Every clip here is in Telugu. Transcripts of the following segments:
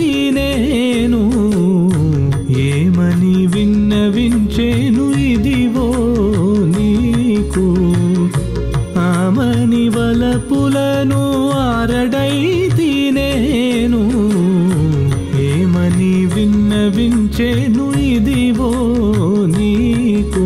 నేను ఏమని విన్నవించేను ఇదివో నీకు ఆమని వలపులను ఆరడైతి నేను ఏమని విన్నవించేను ఇదివో నీకు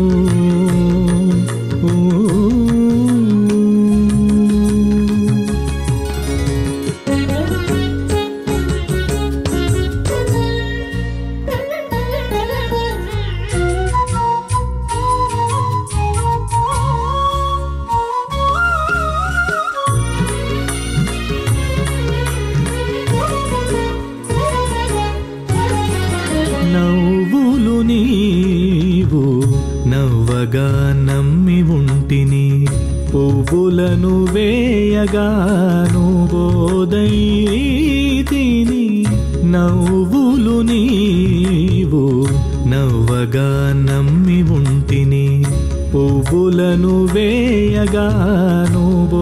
నవ్వులు నీవు నవ్వగా నమ్మి ఉంటిని పువ్వులను వేయగాను బోధైతిని నవ్వులు నీవు నవ్వగా నమ్మి ఉంటిని పువ్వులను వేయగాను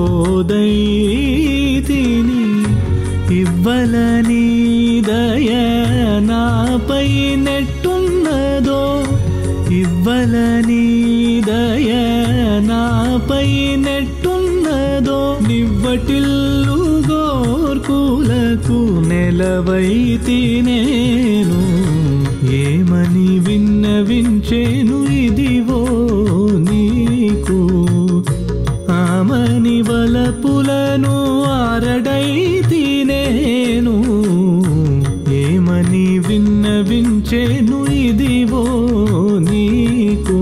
బోధైతిని ఇవ్వలని దయ నాపై నెట్టున్నదో ఇవ్వలని దయ నాపై నెట్టున్నదో నివ్వటిల్లు గోర్కులకు నెలవైతి నేను ఏమని విన్నవించేను ఇదివో నీకు ఆమని వలపులను ఆరడైతి నేను ఏమని విన్నవించేను ఇదివో నీకు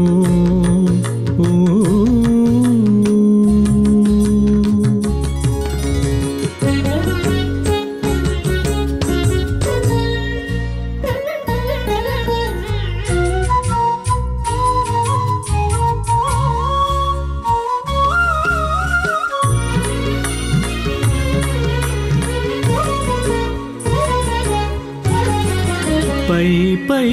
పై పై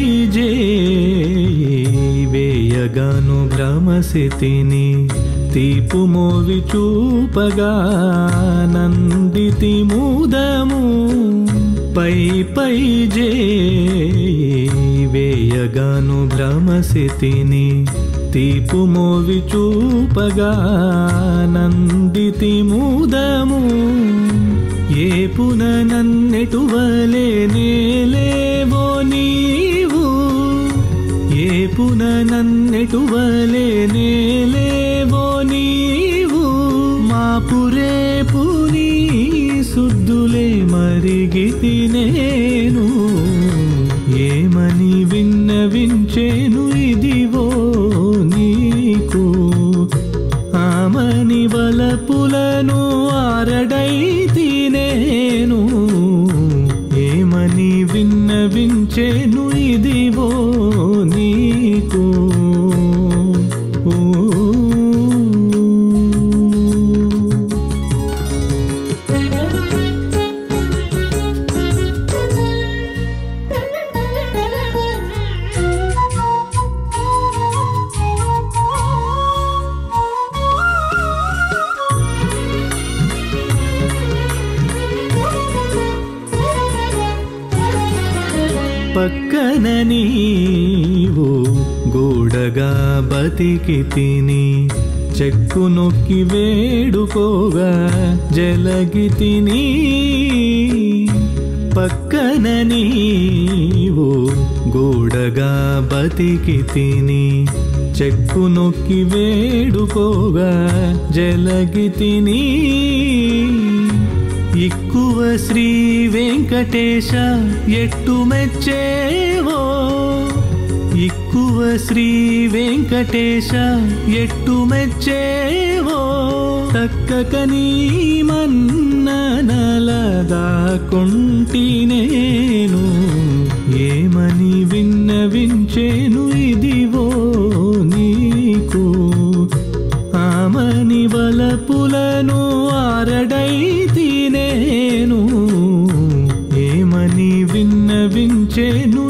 వేయగాను భ్రమసితిని తీపు మోవి చూపగా నందితి మూదము పై పై వేయగాను భ్రమసితిని తీపు మోవి చూపగా నందితి మూదము ఏ పున నన్నెటువలే నేలేవో నీవు ఏ పున నన్నెటువలే నేలేవో నీవు మా పురేపు నీ సుద్దులే మరిగితి నేను ఏమని విన్నవించేను ఇదివో నీకు ఆమని వలపులను ఆరడైతి నేను ఏమని విన్నవించేను ఇదివో నీకు పక్కన నీవు గూడగా బతికితిని చెక్కు నొక్కి వేడుకోగా జలగితిని పక్కన నీవు గూడగా బతికితిని చెక్కు నొక్కి వేడుకోగా జలగితిని ఇక్కువ శ్రీ వెంకటేశ ఎట్టు మెచ్చేవో ఇక్కువ శ్రీ వెంకటేశ ఎట్టు మెచ్చేవో తక్కక నీ మన్ననలదాకుంటి నేను ఏమని విన్నవించేను ఇదివో నీకు ఆమని వలపులను ఆరడైతి నేను ఏమని విన్నవించేను